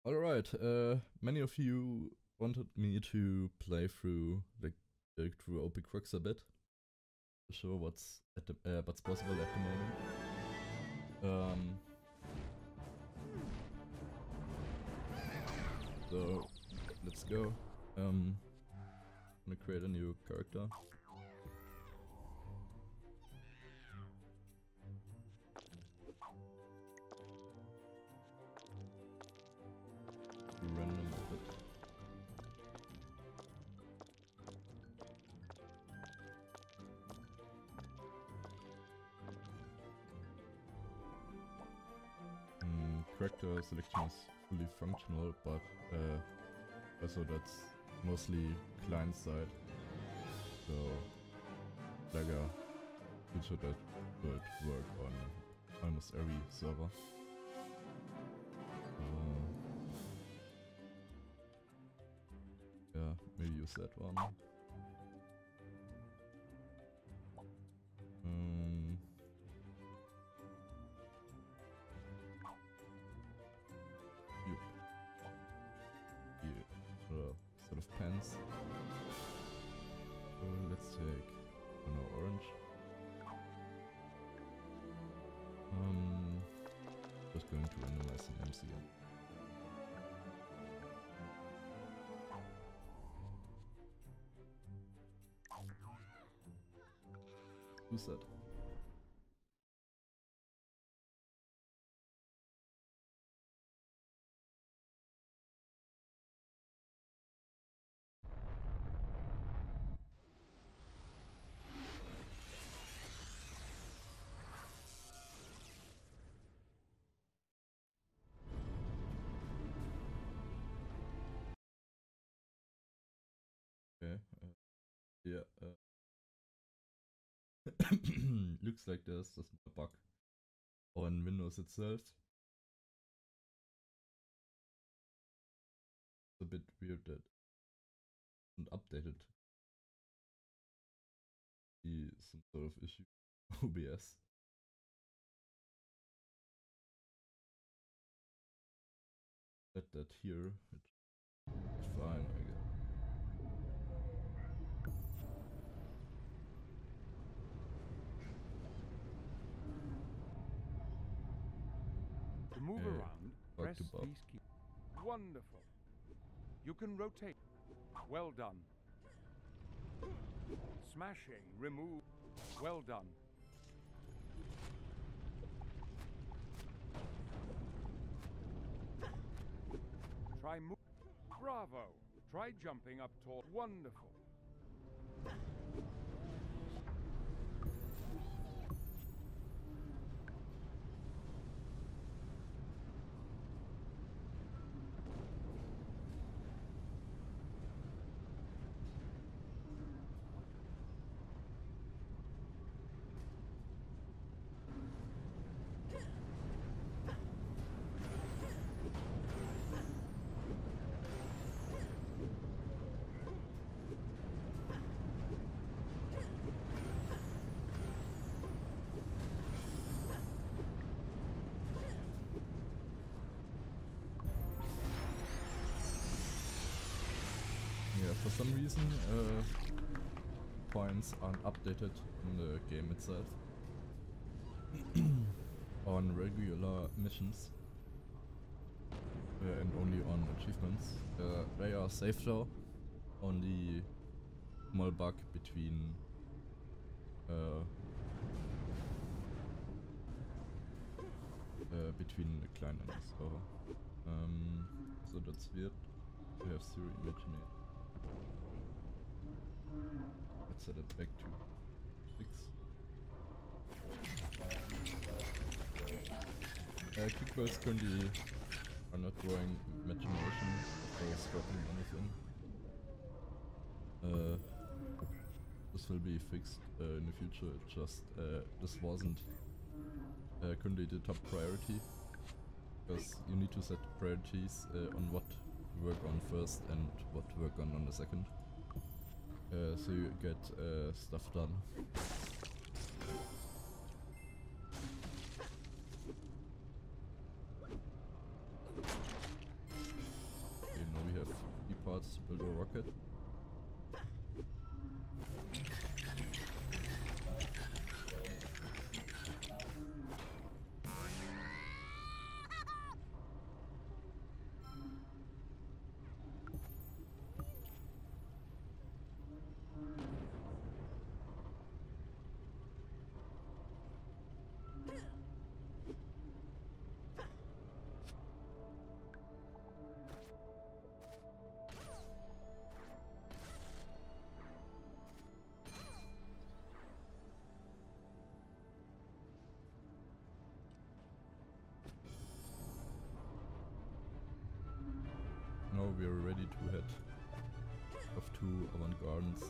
Alright, many of you wanted me to play through through OpCrux a bit to show what's possible at the moment. So let's go. I'm gonna create a new character. Random a bit. Character selection is fully functional, but also that's mostly client side. So like a feature that would work on almost every server. Yeah, maybe use that one. Set of pens. Let's take orange. Just going to randomize an MCM. Who's that? Okay, yeah, looks like there's a small bug on Windows itself. It's a bit weird that it isn't updated. Be some sort of issue OBS. Set that here, it's fine, I guess. To move around, press these keys. Wonderful. You can rotate. Well done. Smashing, remove. Well done. Try move. Bravo. Try jumping up tall. Wonderful. Yeah, for some reason, points aren't updated in the game itself. On regular missions. And only on achievements. They are saved though. Only small bug between between the client and the server. So that's weird. We have 0 imaginator. Let's set it back to 6. Kickballs currently are not drawing imagination or stopping anything. This will be fixed in the future. It just this wasn't currently the top priority, because you need to set priorities on what to work on first and what to work on the second. So you get stuff done. parts to build a rocket. Now we are ready to head off to Avant Gardens.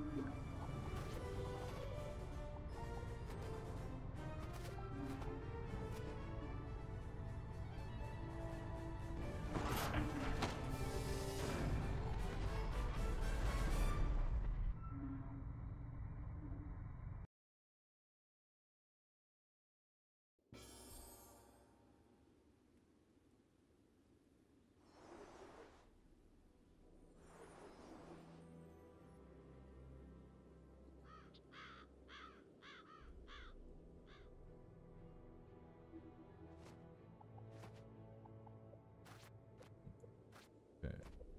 Okay.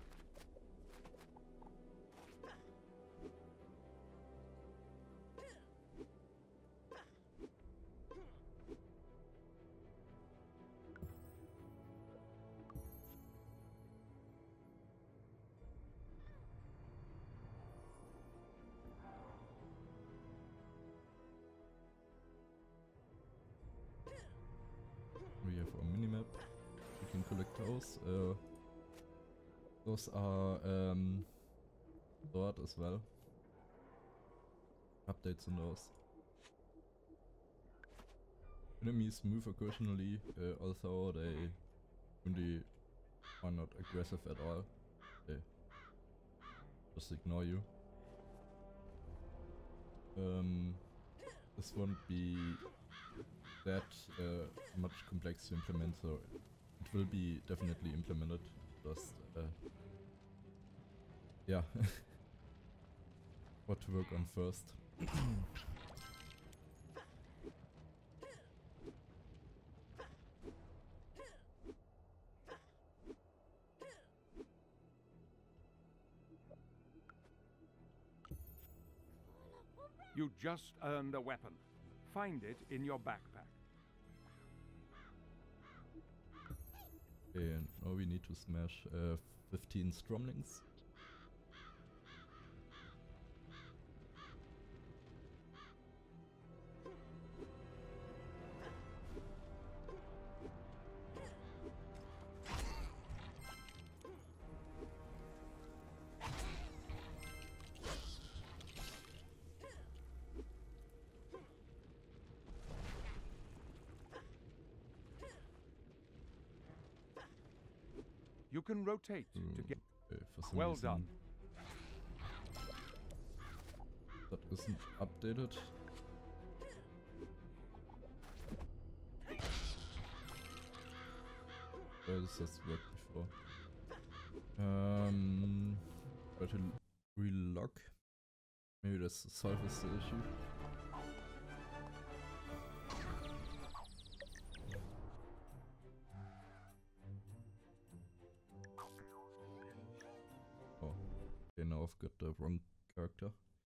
We have our minimap. We can collect those. Those are stored as well. Updates on those. Enemies move occasionally, although they really are not aggressive at all. They just ignore you. This won't be that much complex to implement, so it will be definitely implemented. Just yeah, what to work on first. You just earned a weapon. Find it in your backpack. Okay, and now we need to smash 15 stromlings. You can rotate to get... For some Well reason done. that isn't updated. This has worked before. Try to relog. Maybe that solves the issue. Oh, okay, now I've got the wrong character.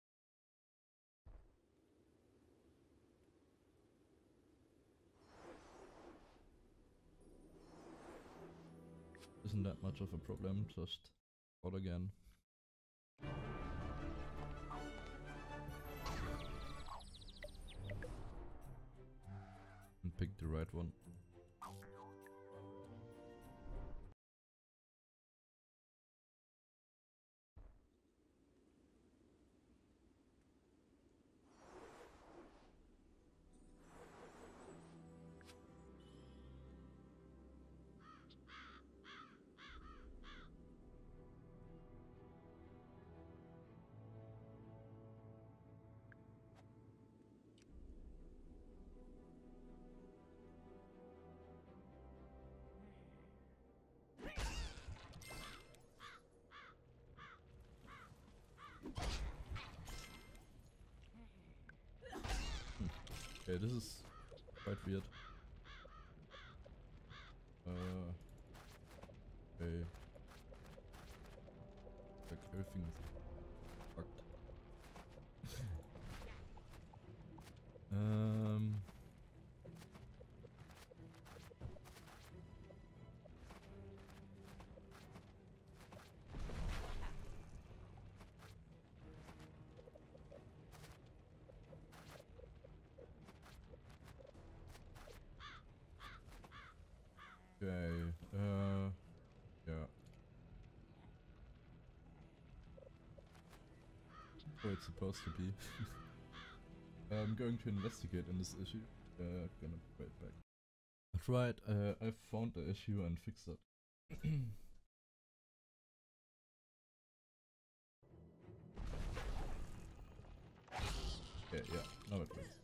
Isn't that much of a problem, just start again. And pick the right one. Okay, this is quite weird. Okay. Like everything is fucked. Okay, yeah. Oh, it's supposed to be. I'm going to investigate in this issue. Gonna be right back. That's right, I found the issue and fixed it. Okay, yeah, now it works.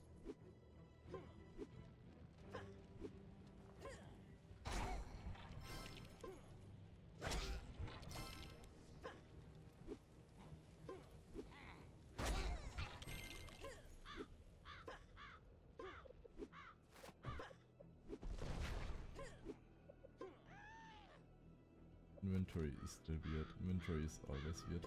Inventory is still weird. Inventory is always weird.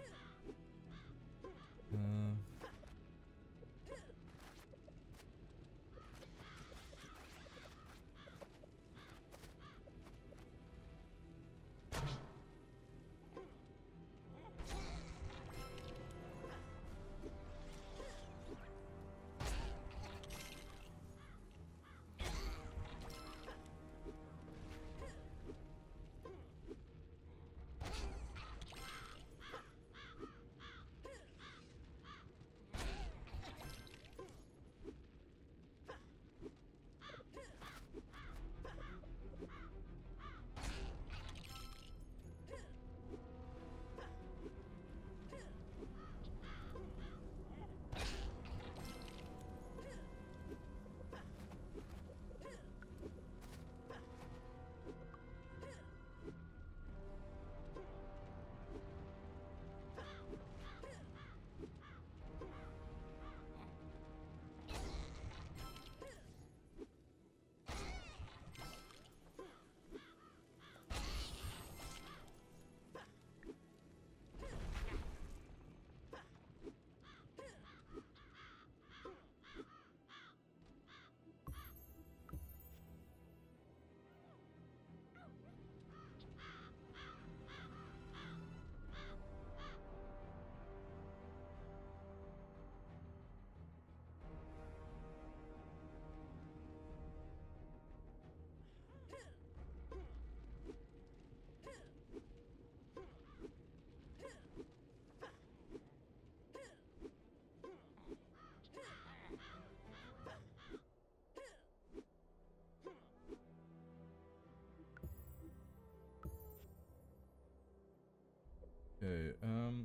Okay,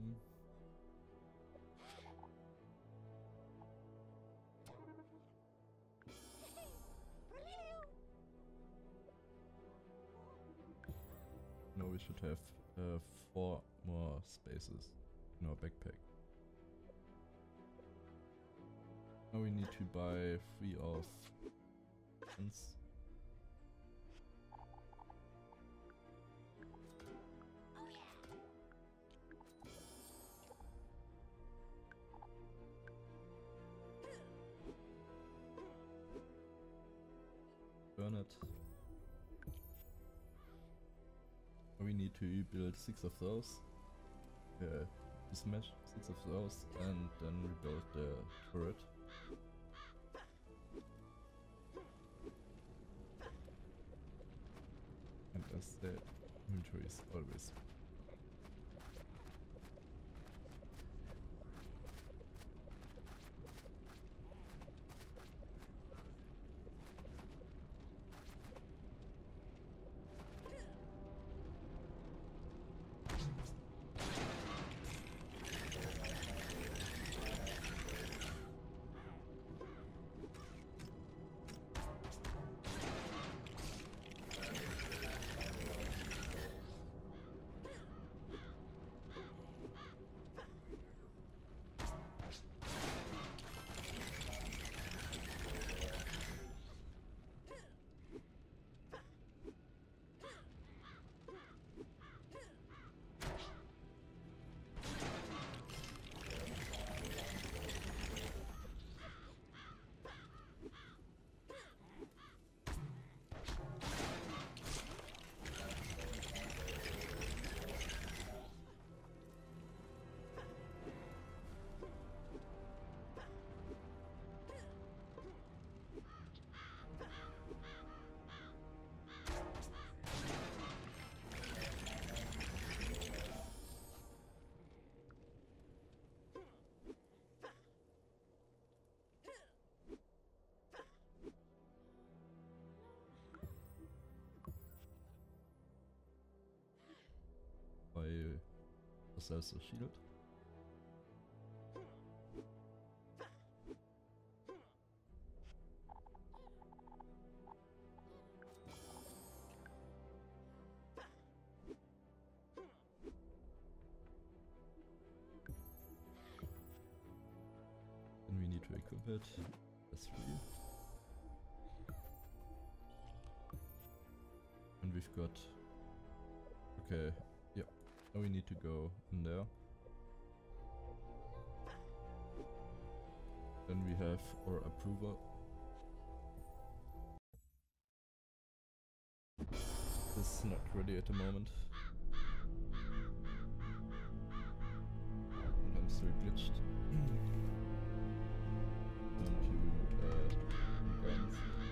no, we should have 4 more spaces in our backpack. Now we need to buy 3 of guns. Burn it. We need to build 6 of those. Smash 6 of those and then rebuild the turret. And as said, inventory is always. ourselves a shield. And we need to equip it as 3. And we've got... Okay, yeah. Now we need to go in there. Then we have our approver. This is not ready at the moment. And I'm still glitched. Guns.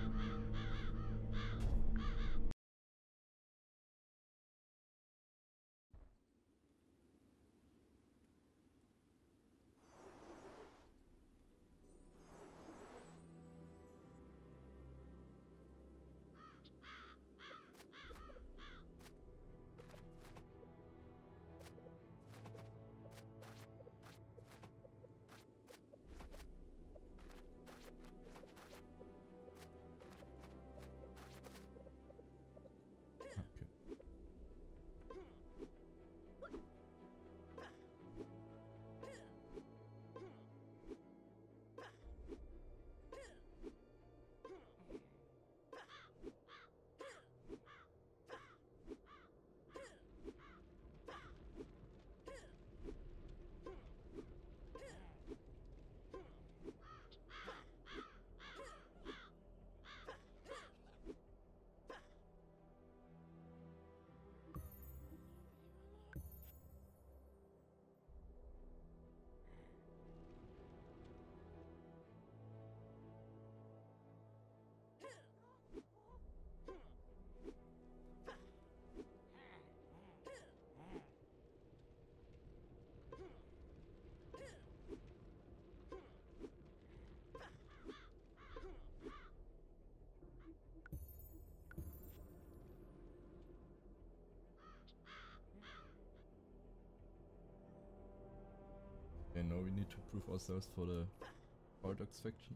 Okay, now we need to prove ourselves for the Paradox faction.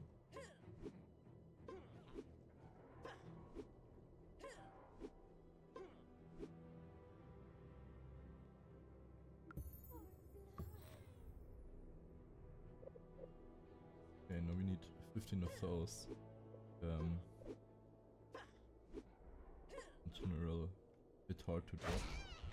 Okay, now we need 15 of those. In general, a bit hard to drop.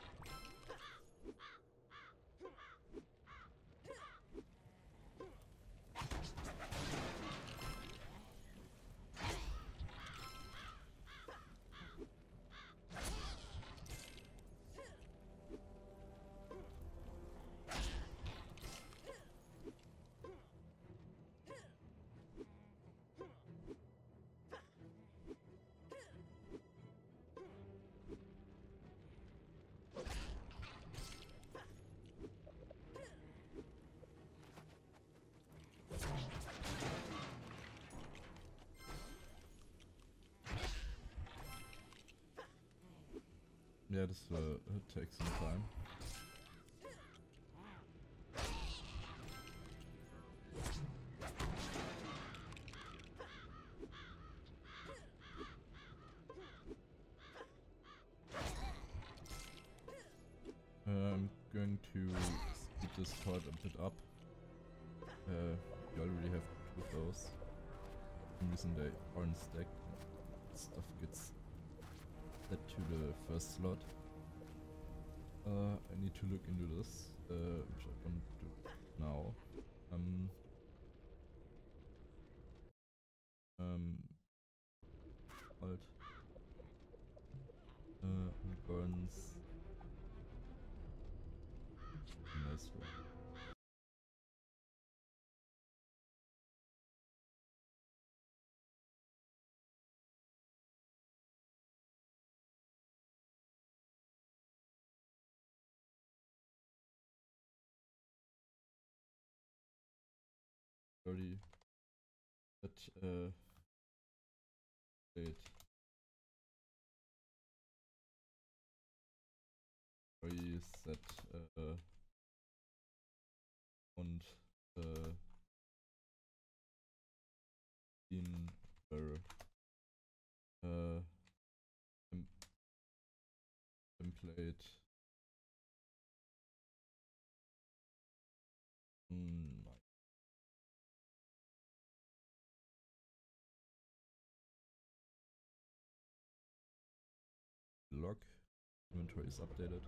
Yeah, this will take some time. I'm going to speed this part a bit up. We already have 2 of those. For some reason they aren't stacked. Stuff gets set to the first slot. I need to look into this, which I want to do now. Alt. Guns. Nice one. Already set date. Already set und in der Template log inventory is updated.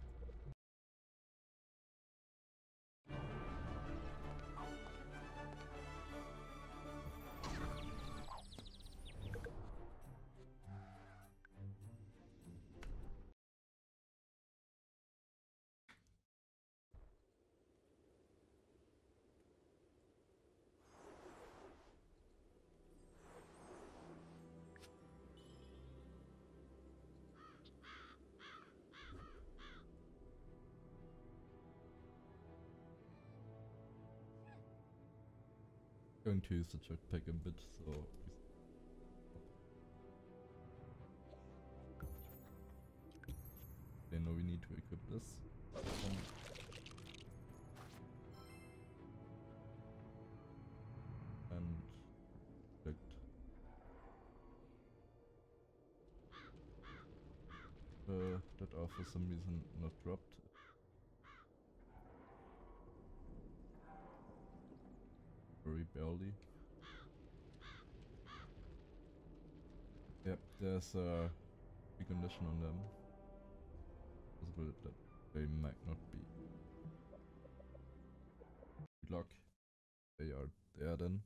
Going to use the jetpack a bit, so they know we need to equip this. And clicked. That are for some reason not dropped. Very barely. Yep, there's a condition on them. Possible that they might not be. Good luck. They are there then.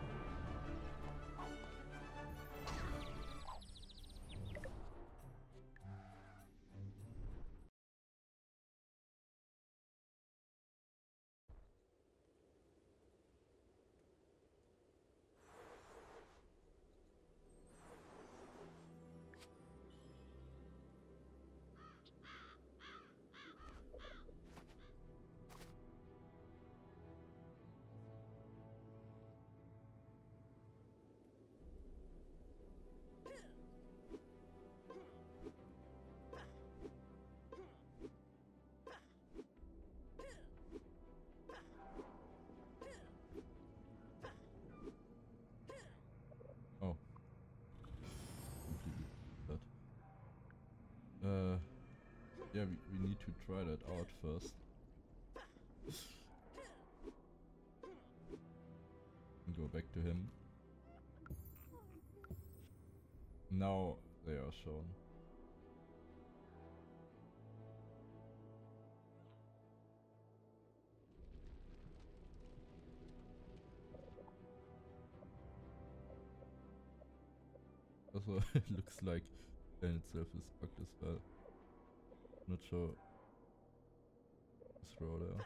Oh. Completely that. Yeah, we need to try that out first. And go back to him. Now they are shown. Also, it looks like the plan itself is bugged as well. Not sure. This row there.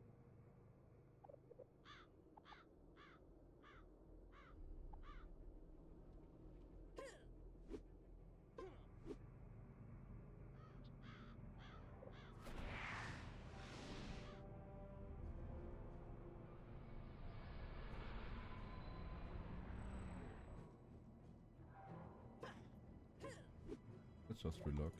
Let's just relog.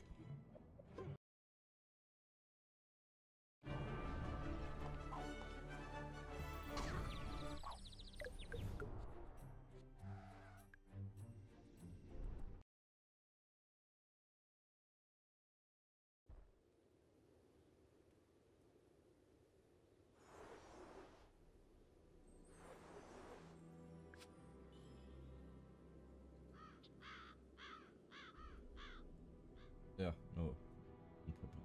Yeah, no problem.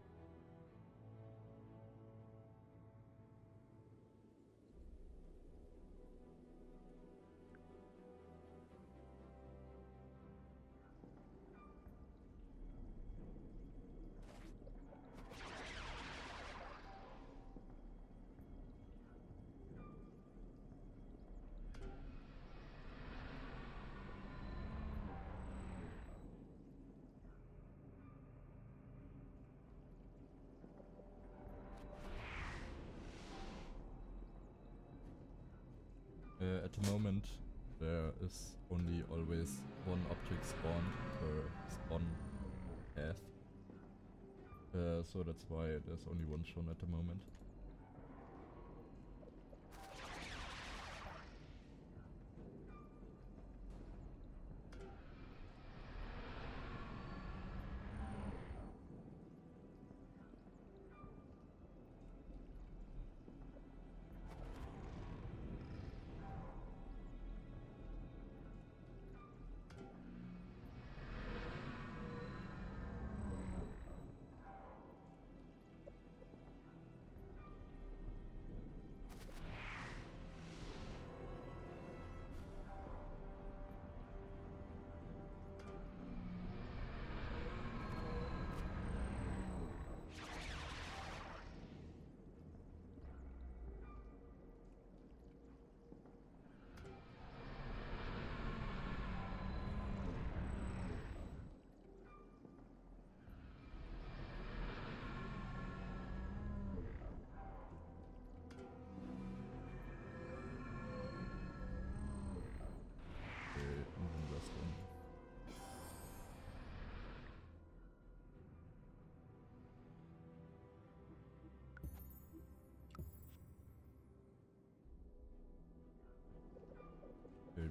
At the moment, there is only always one object spawned per spawn path. So that's why there's only one shown at the moment.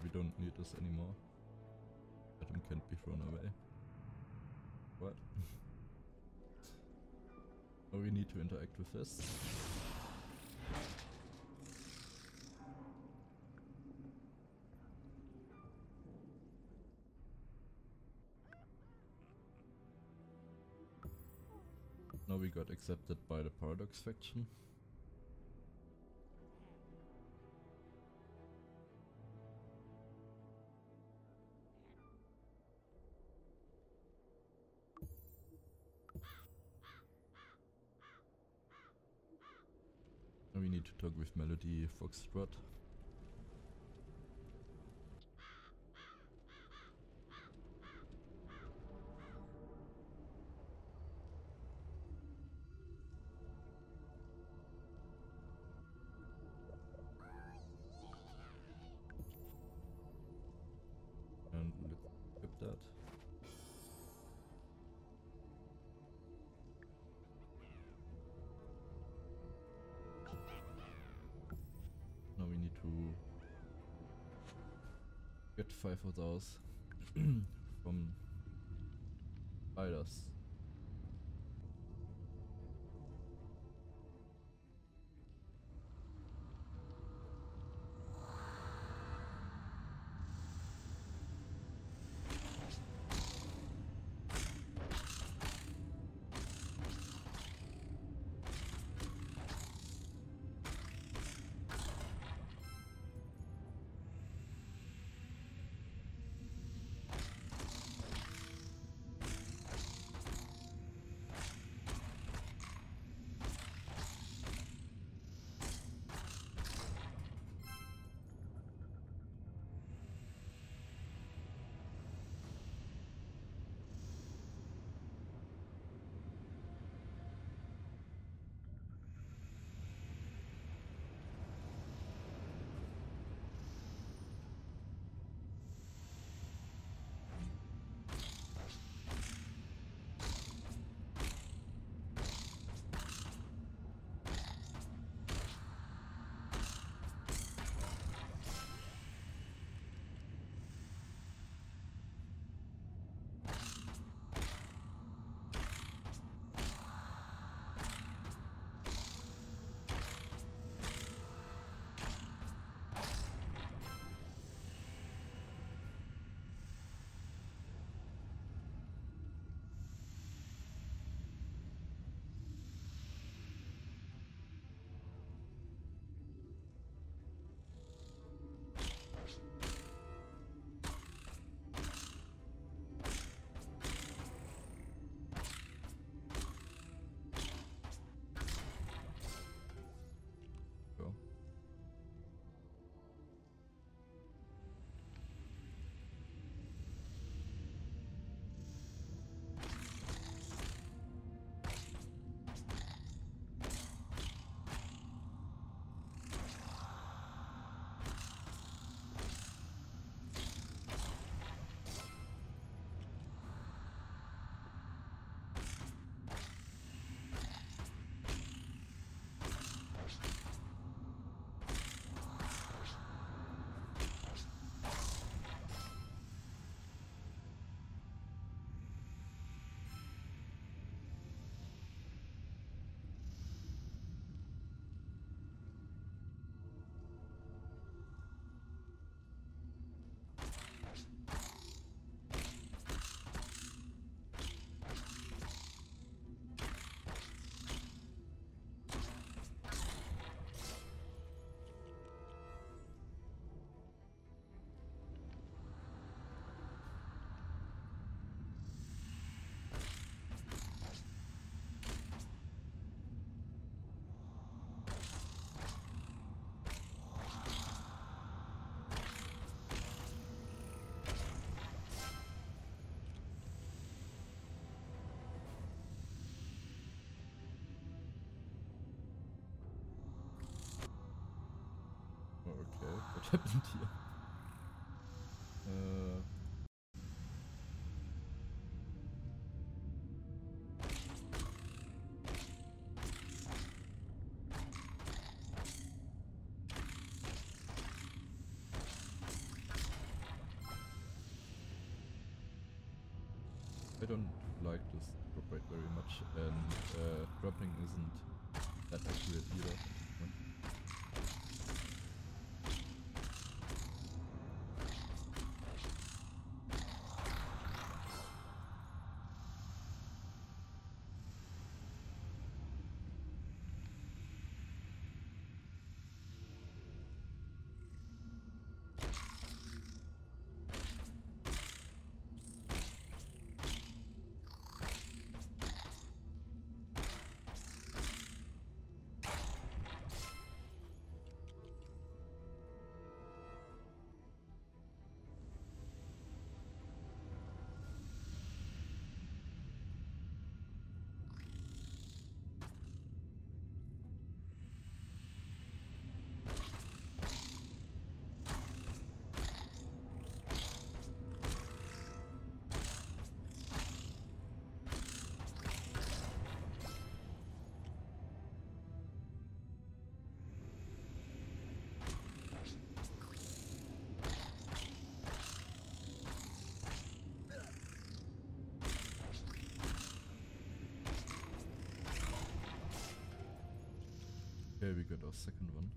we don't need this anymore. Item can't be thrown away. What? Oh, we need to interact with this. Now we got accepted by the Paradox faction. Now we need to talk with Melody Foxtrot. And let's skip that. Now we need to get 5 of those from spiders. What happened here? don't like this drop rate very much, and dropping isn't that accurate either. Okay, we got our second one.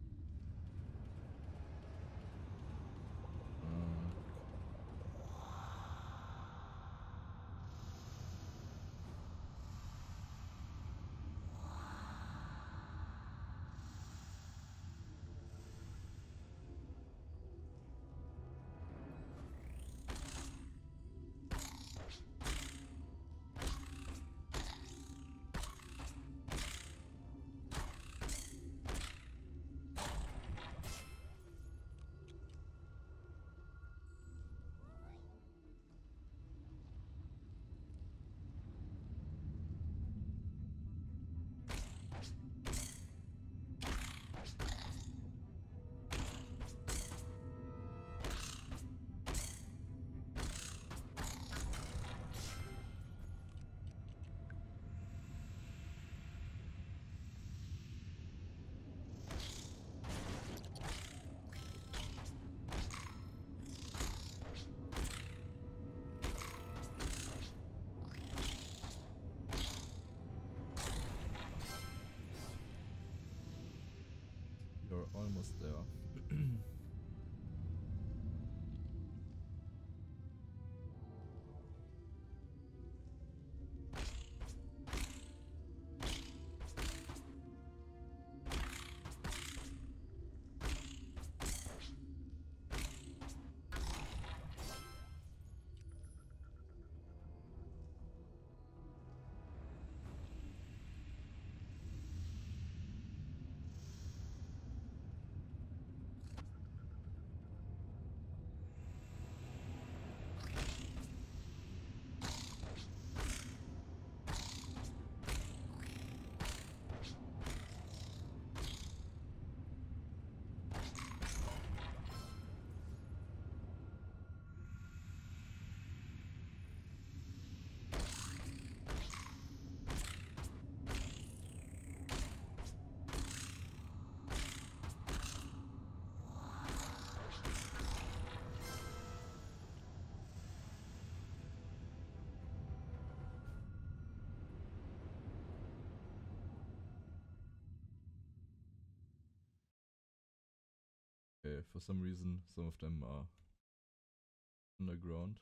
You're almost there. Okay, for some reason, some of them are underground.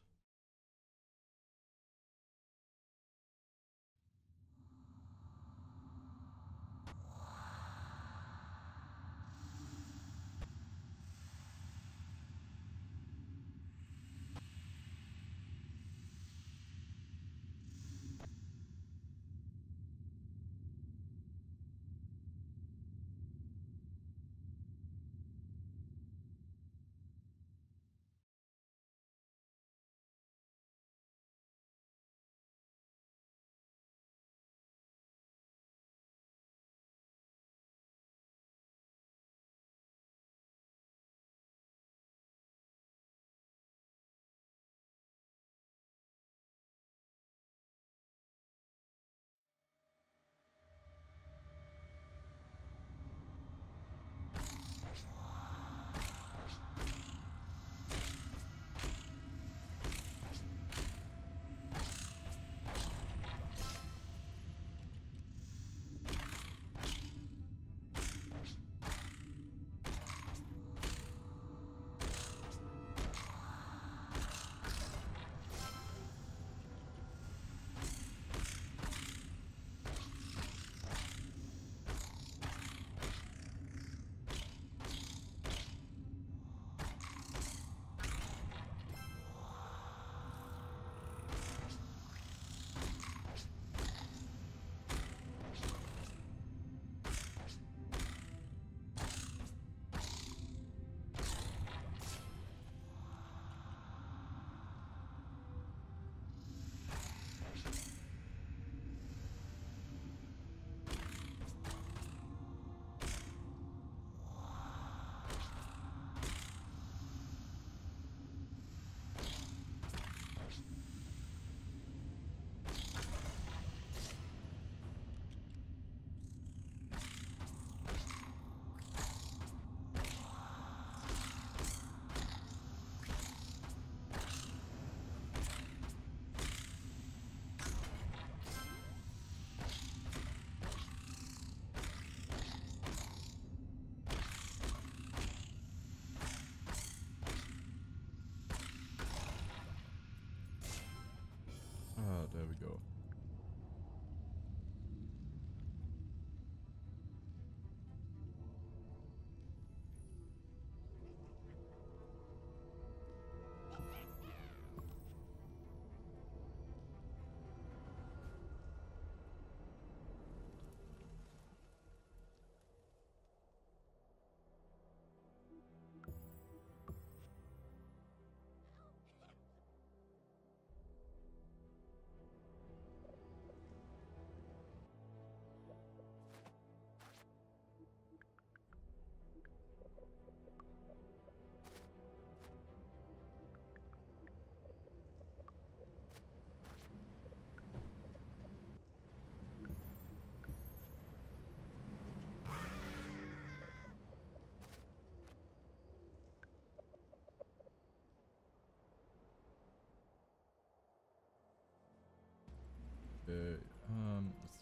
go. Let's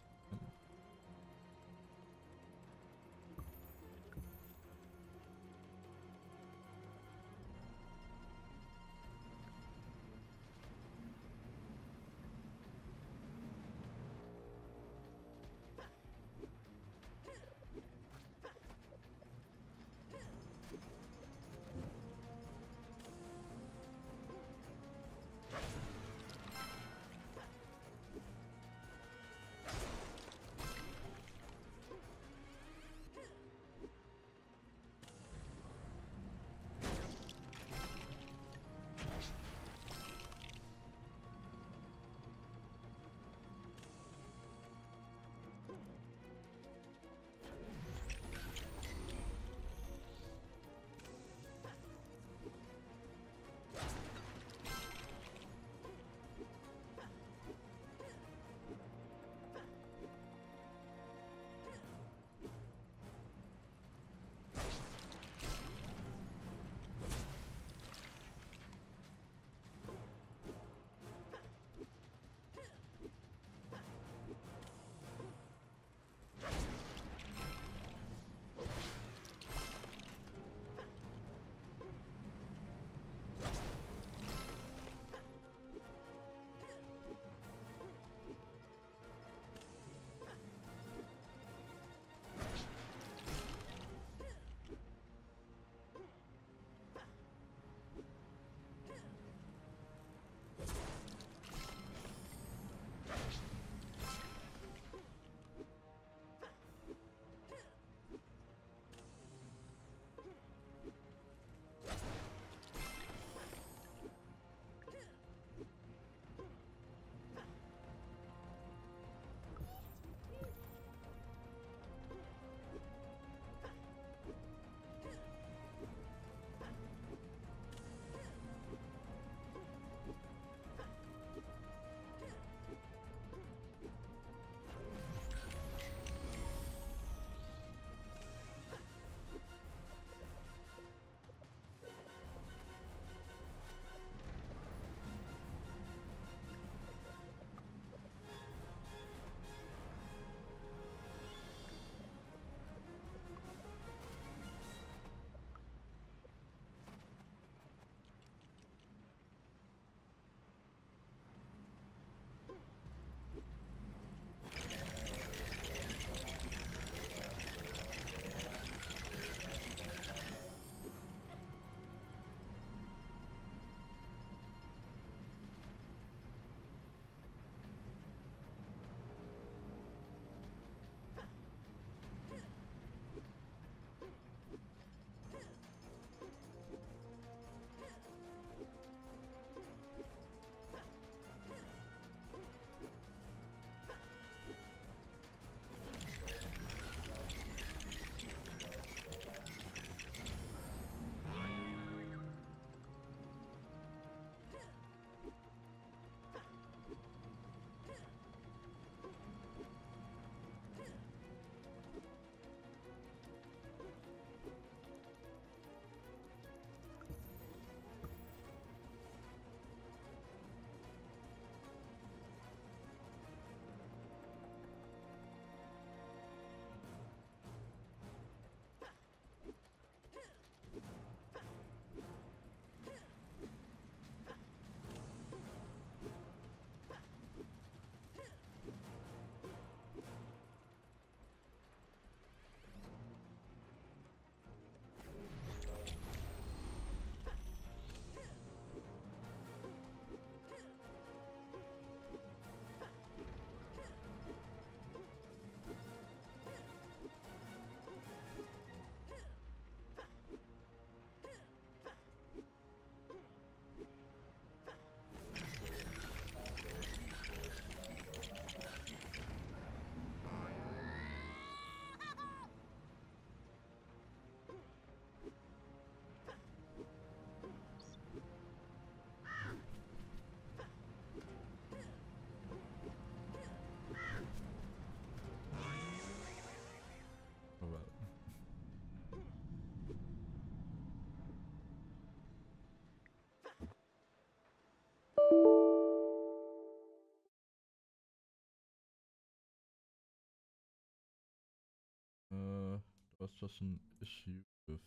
was just an issue with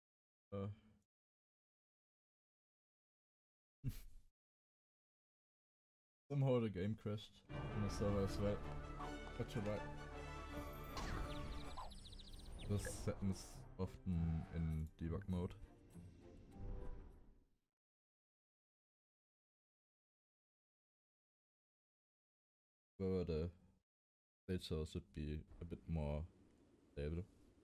somehow the game crashed on the server as well. But you're right. This happens often in debug mode. However, the data should be a bit more stable.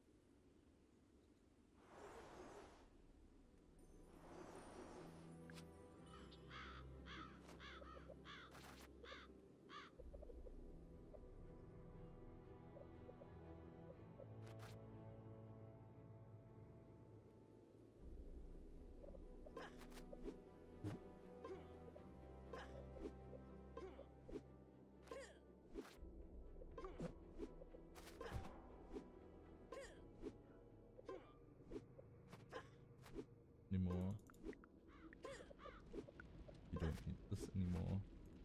Anymore. You don't need this anymore.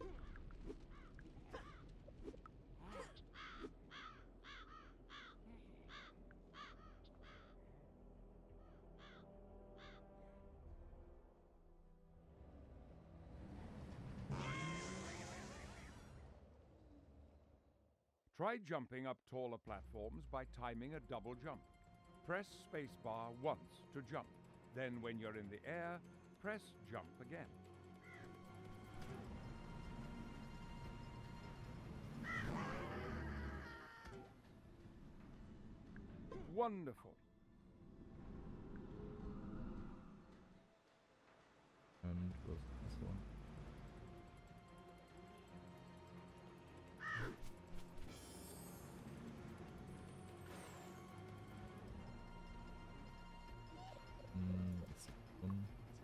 Try jumping up taller platforms by timing a double jump. Press spacebar once to jump. Then when you're in the air, press jump again. Wonderful. And what's this one? This one.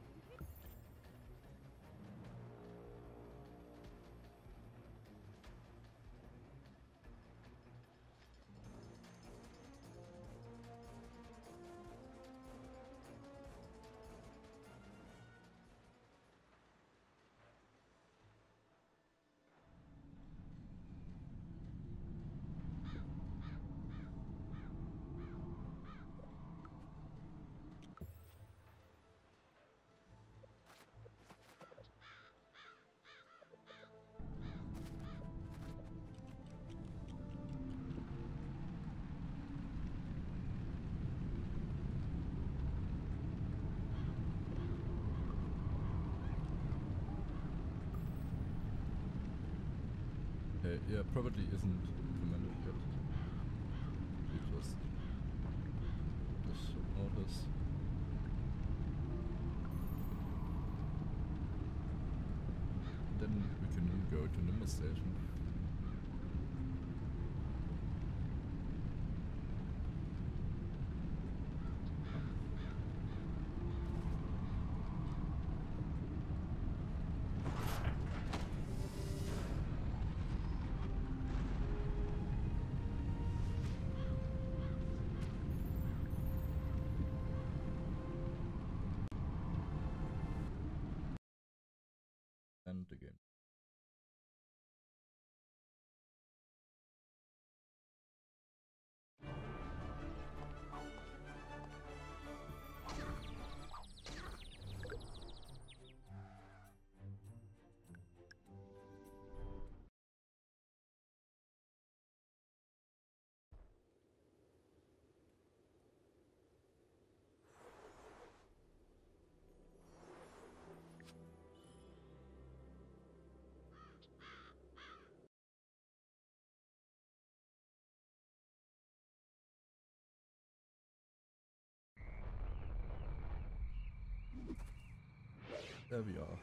Okay, yeah, probably isn't implemented yet. We just notice. Then we can go to Nimbus Station. And again. There we are.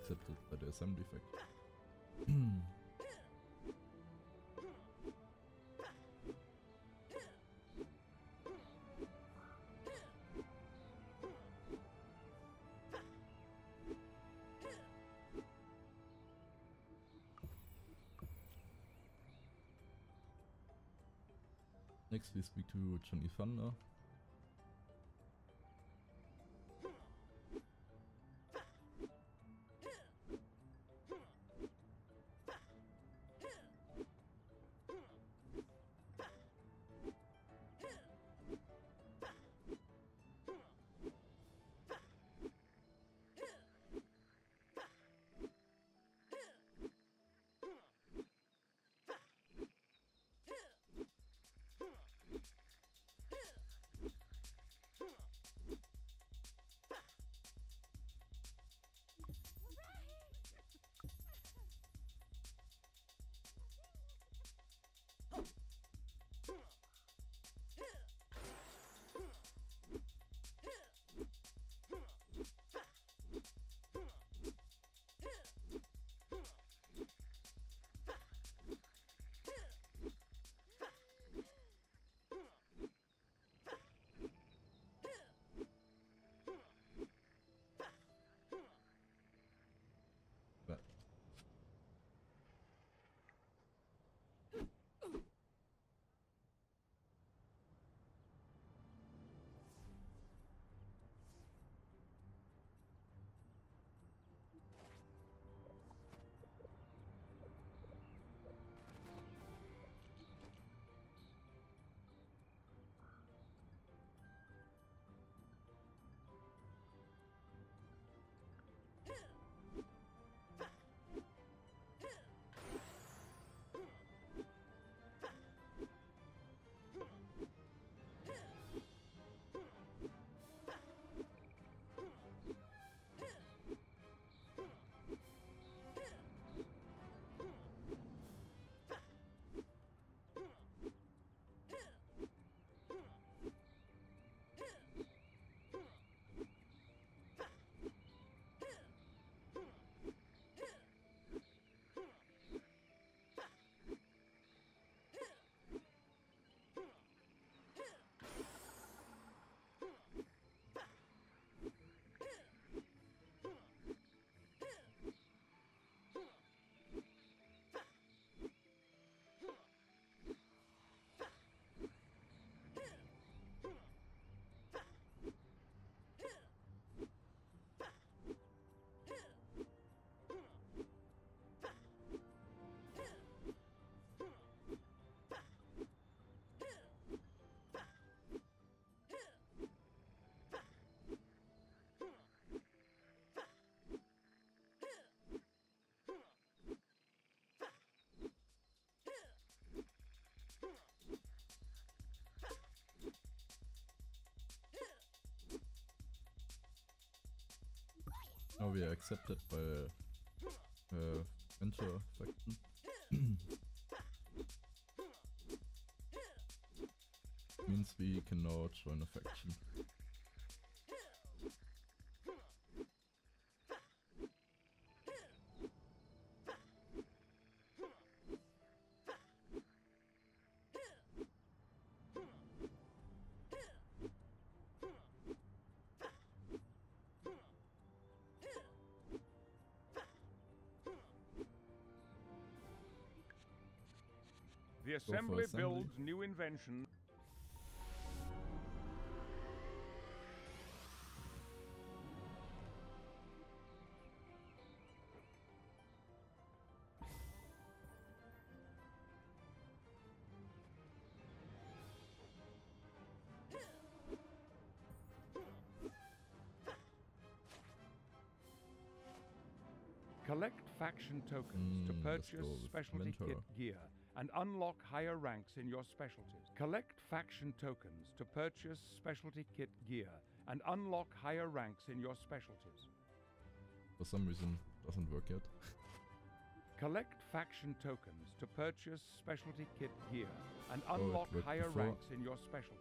accepted by the assembly fact. Next we speak to Johnny Thunder. Now we are accepted by Enter faction. Means we can now join a faction. The assembly builds new inventions. Collect faction tokens to purchase specialty kit gear and unlock higher ranks in your specialties. Collect faction tokens to purchase specialty kit gear and unlock higher ranks in your specialties. For some reason, doesn't work yet. Collect faction tokens to purchase specialty kit gear and unlock higher ranks in your specialties.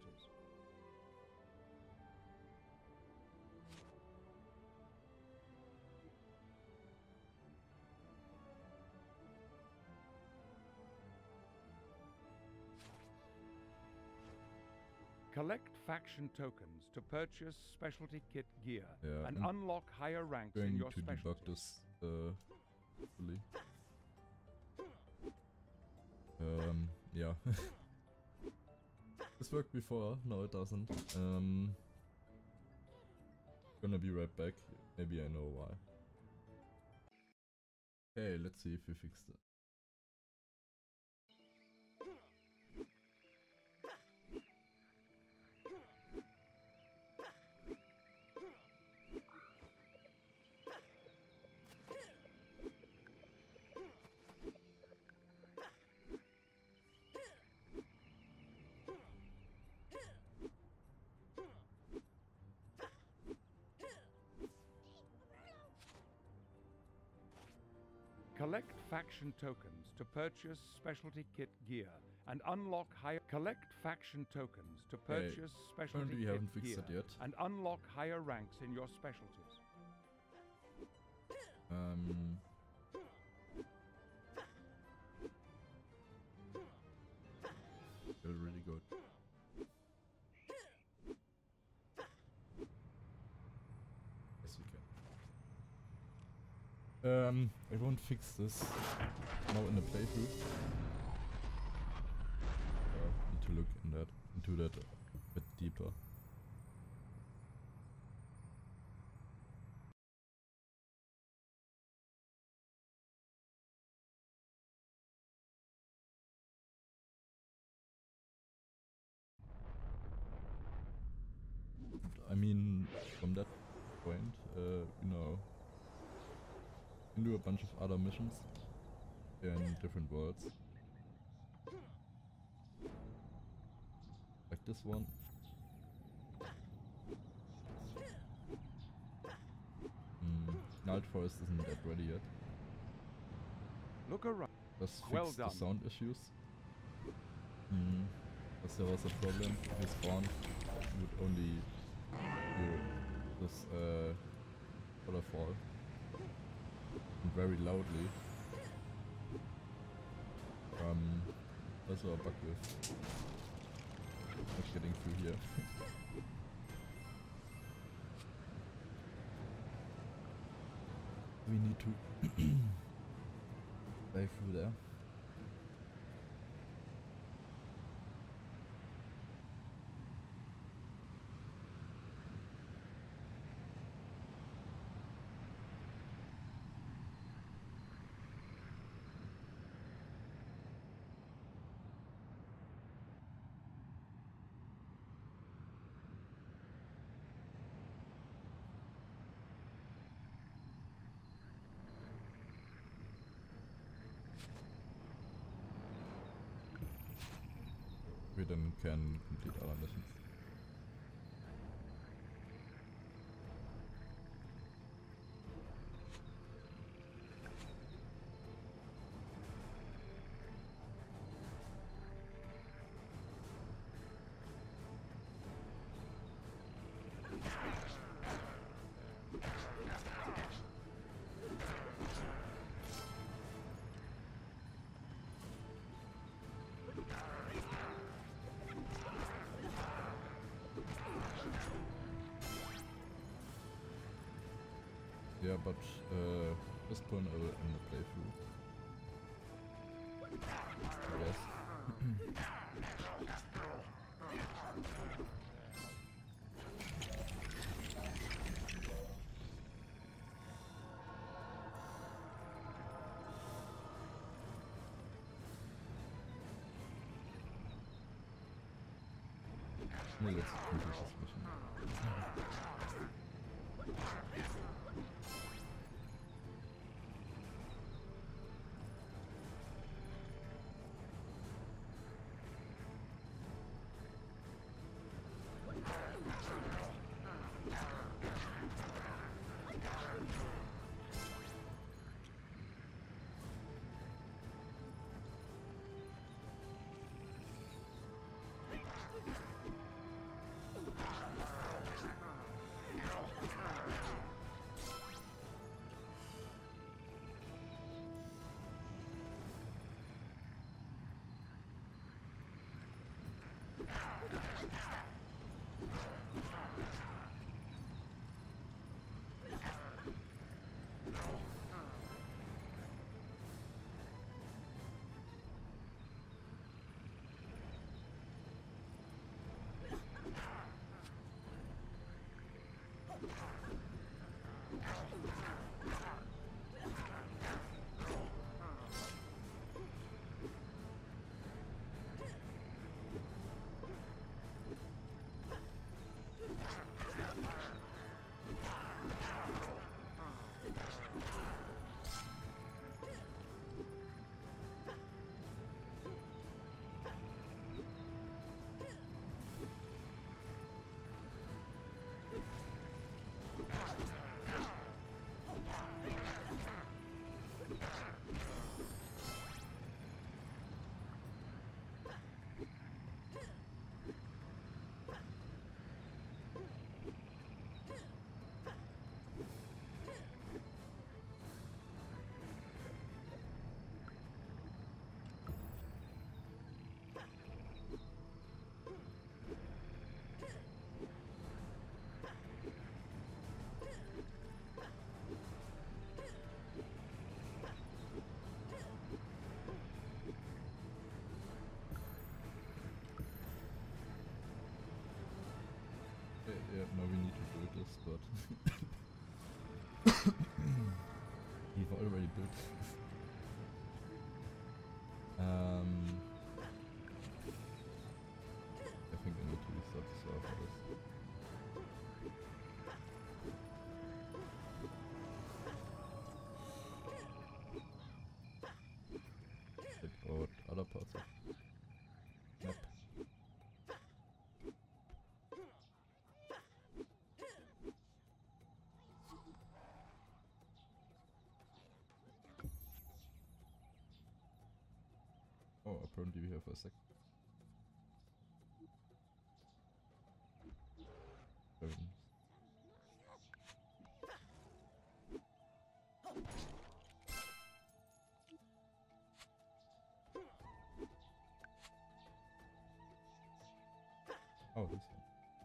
Collect faction tokens to purchase specialty kit gear and I'm unlock higher ranks in your specialties. Going to debug this, hopefully. Yeah. This worked before, no it doesn't. Gonna be right back, maybe I know why. Okay, let's see if we fixed it. Collect faction tokens to purchase specialty kit gear and unlock higher. Collect faction tokens to purchase specialty kit gear and unlock higher ranks in your specialties. Feel really good. Yes, we can. I won't fix this now in the playthrough. Need to look into that a bit deeper. I mean, from that point, you know, you can do a bunch of other missions in different worlds. Like this one. Night Forest isn't that ready yet. Look around. Just fix the sound issues. Because there was a problem. His spawn would only do this waterfall and very loudly. Also a bug with not getting through here. We need to dive through there. We then can complete our missions. Yeah, but this point I will end the playthrough. Yes. Let's complete this mission. this, but we've already built. I think I need to restart the server for this. Check out other parts of map. Oh, apparently we have a sec. Oh, this one.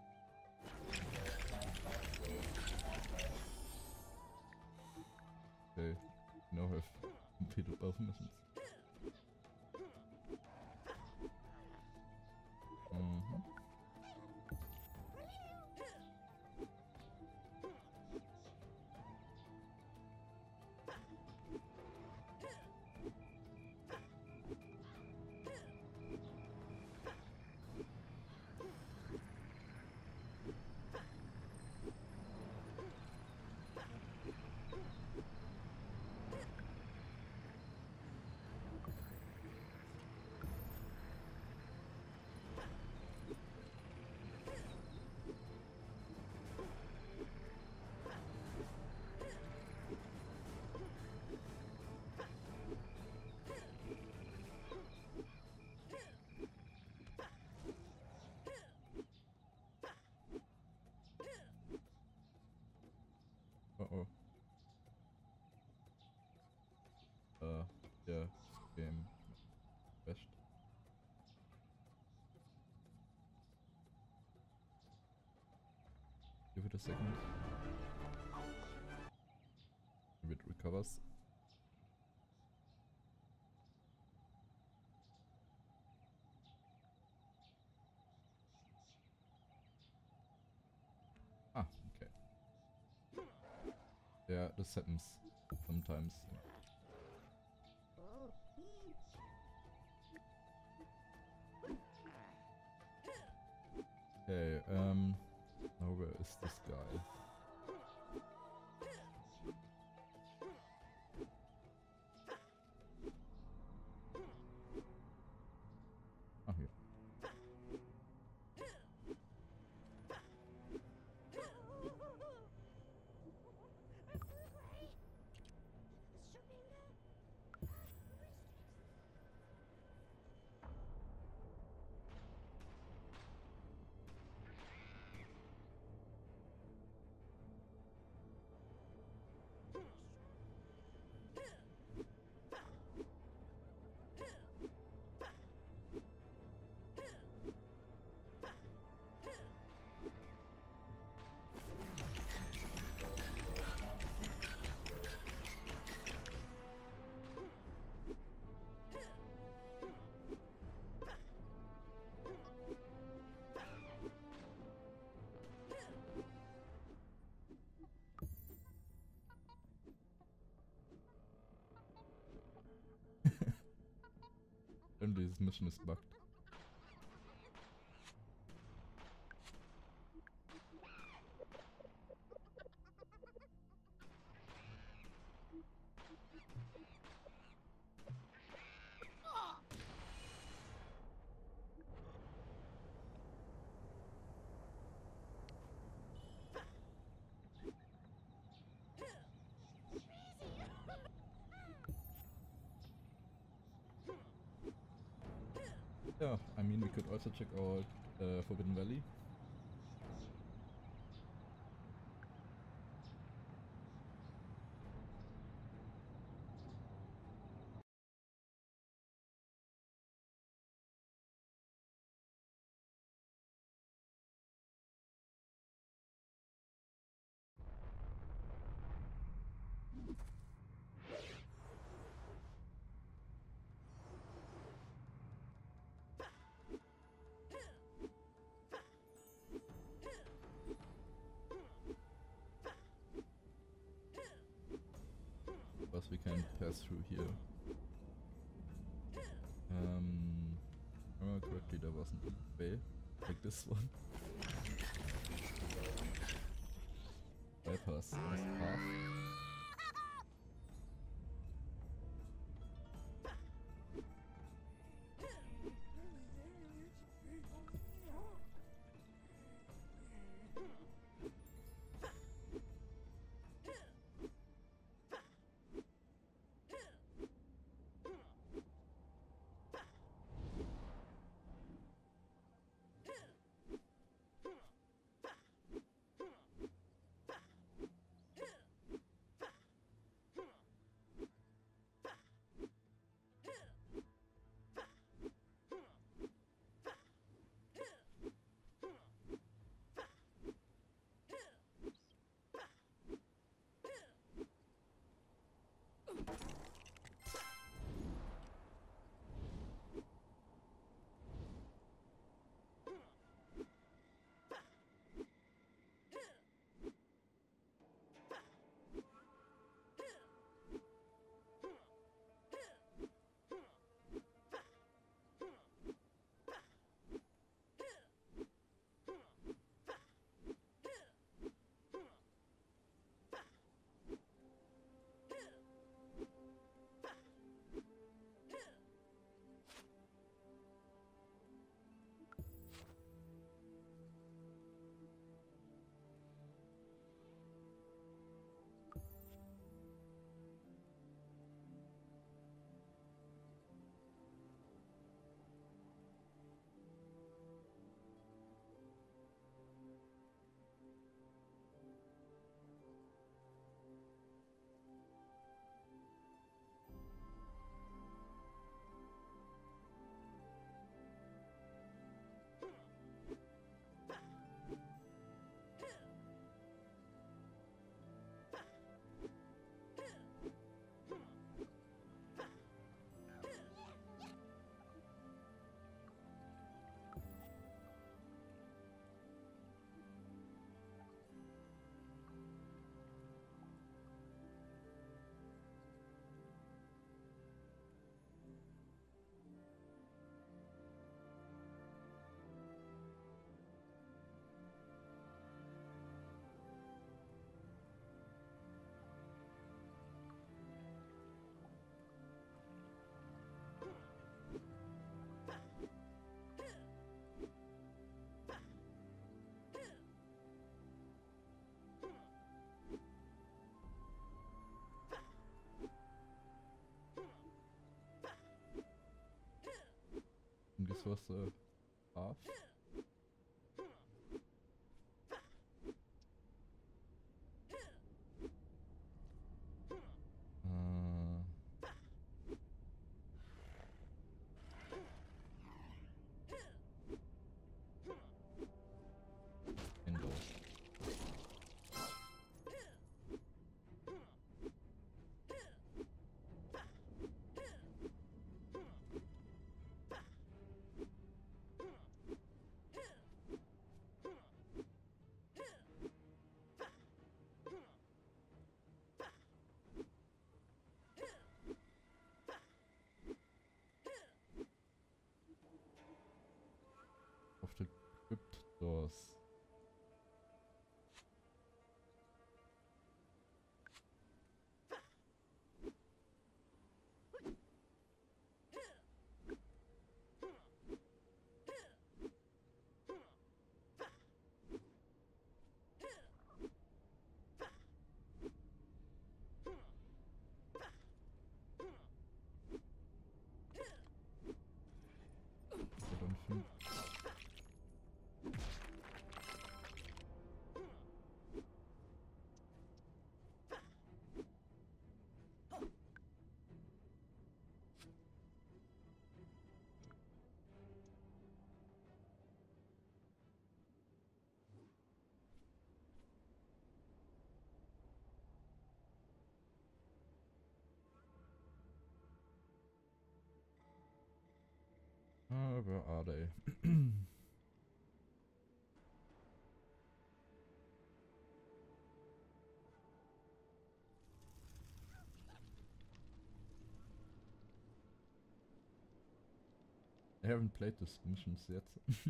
Okay, now have completed both missions. Uh-oh. Yeah, game crashed. Give it a second. Maybe it recovers. Ah, okay. Yeah, this happens sometimes. Okay, now where is this guy? Ah, here. And this mission is bugged. Yeah, I mean we could also check out Forbidden Valley. pass through here. If I remember correctly, there was an way like this one. Bypass this path. And this was the path. Endorsed. Of the crypt doors. I don't think. Where are they? I haven't played this missions yet.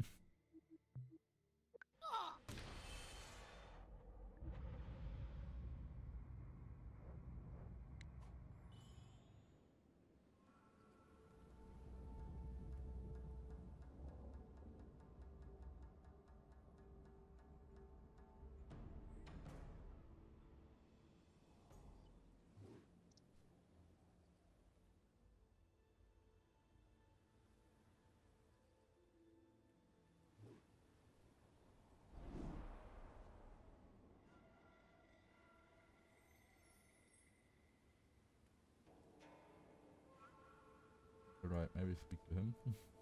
Right, maybe speak to him.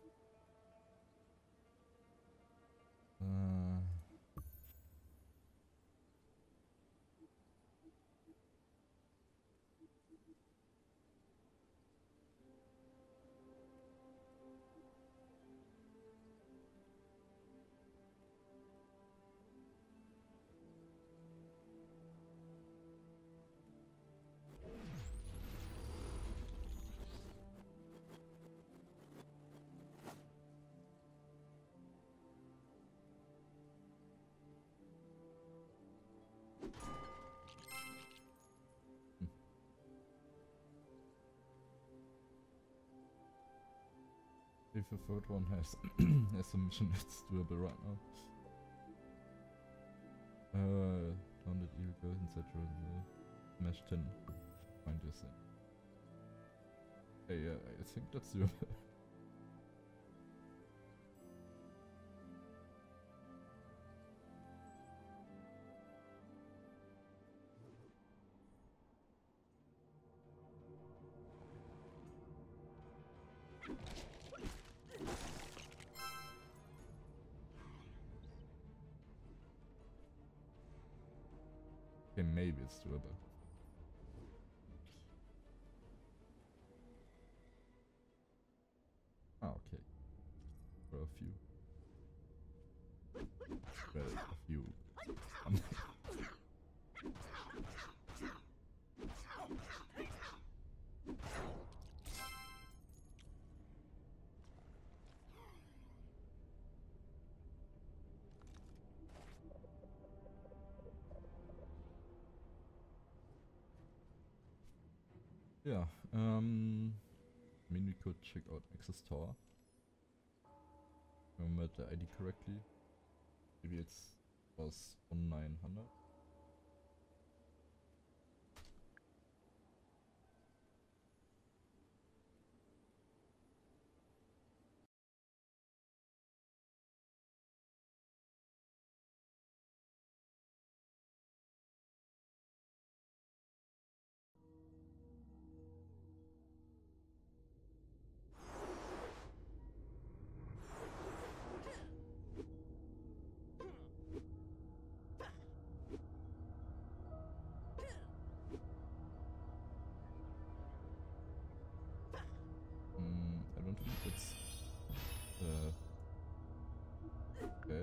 If the third one has has a mission, it's doable right now. Found it illegal inside the mesh tin. Find your thing. Hey, yeah, I think that's doable. Okay, maybe it's doable. Ah, okay. For a few. Well, a few. Yeah, I mean, we could check out Access Tower. If I remember the ID correctly. Maybe it was 1900. I don't think it's okay.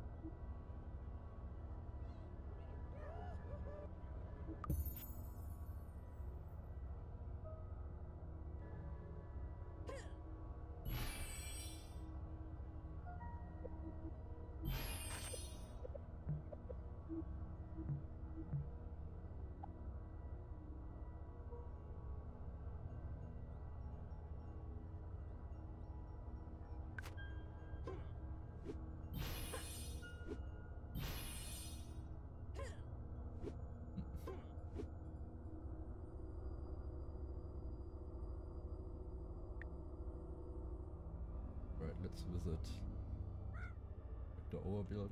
Right, let's visit the overbuild.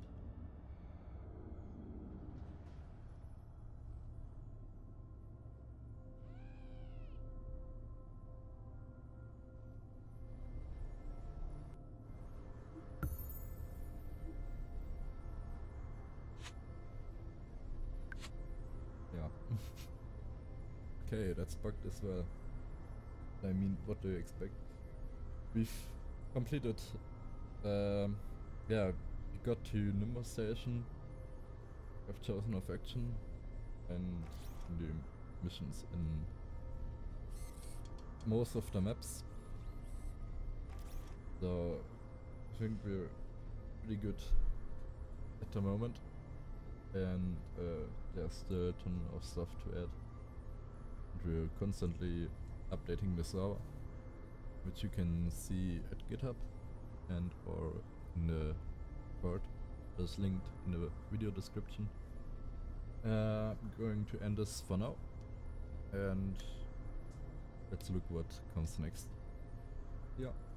Yeah. Okay, that's bugged as well. I mean, what do you expect? We've completed, yeah, we got to Nimber Station, have chosen of action, and the missions in most of the maps. So I think we're pretty good at the moment, and there's still a ton of stuff to add. We're constantly updating the server, which you can see at GitHub and or in the code that's linked in the video description. I'm going to end this for now, and let's look what comes next. Yeah.